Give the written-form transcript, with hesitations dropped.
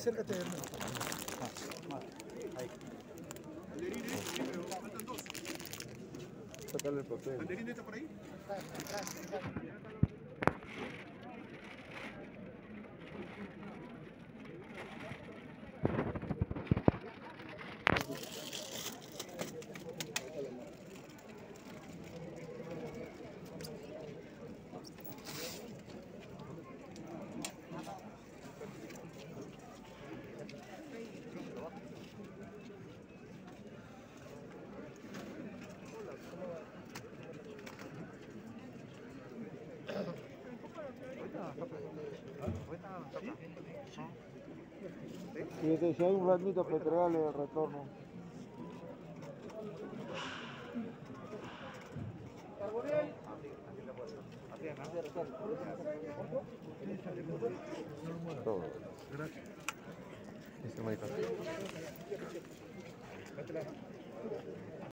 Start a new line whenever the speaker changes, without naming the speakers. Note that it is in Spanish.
Acércate, hermano.
Ahí.
Faltan dos.
Sácale el papel.
¿Banderín está por ahí?
Sí, si hay un ratito para entregarle el retorno. Todo.
Gracias.
Este maricón.